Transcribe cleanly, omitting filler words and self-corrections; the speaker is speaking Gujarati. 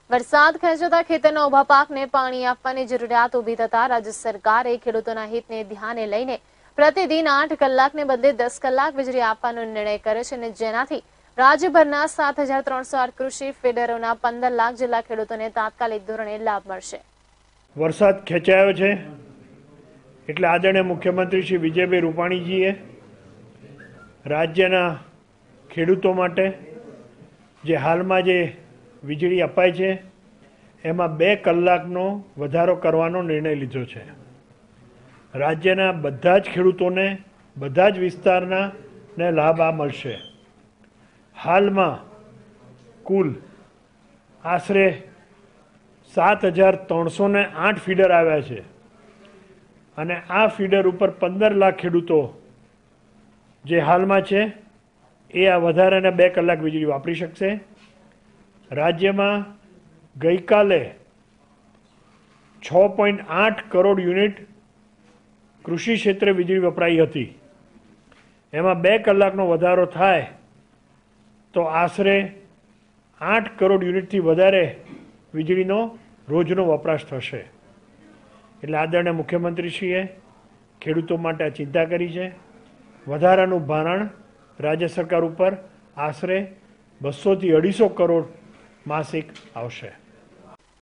વરસાદ ખેંચાતા ખેતરના ઉભા પાકને પાણી આપવાની જરૂરિયાત ઊભી થતા રાજ્ય સરકારે ખેડૂતોના હિતને ધ્યાને લઈને પ્રતિદિન 8 કલાકને બદલે 10 કલાક વીજળી આપવાનો નિર્ણય કર્યો છે અને જેનાથી રાજ્યભરના 7,308 કૃષિ ફીડરોના 15 લાખ જેટલા ખેડૂતોને તાત્કાલિક ધોરણે લાભ મળશે। વરસાદ ખેંચાયો છે એટલે આદરણીય મુખ્યમંત્રી શ્રી વિજયભાઈ રૂપાણીજીએ રાજ્યના ખેડૂતો માટે જે હાલમાં જે વીજળી અપાય છે એમાં 2 કલાકનો વધારો કરવાનો નિર્ણય લીધો છે। રાજ્યના બધા જ ખેડૂતોને બધા જ વિસ્તારના ને લાભ આ મળશે। હાલમાં કુલ આશરે 7,308 ફીડર આવ્યા છે અને આ ફીડર ઉપર 15 લાખ ખેડૂતો જે હાલમાં છે એ આ વધારાના 2 કલાક વીજળી વાપરી શકશે। રાજ્યમાં ગઈકાલે 6.8 કરોડ યુનિટ કૃષિ ક્ષેત્રે વીજળી વપરાઈ હતી। એમાં 2 કલાકનો વધારો થાય તો આશરે 8 કરોડ યુનિટથી વધારે વીજળીનો રોજનો વપરાશ થશે। એટલે આદરણીય મુખ્યમંત્રીશ્રીએ ખેડૂતો માટે આ ચિંતા કરી છે। વધારાનું ભારણ રાજ્ય સરકાર ઉપર આશરે 200 થી 250 કરોડ માસિક આવશે।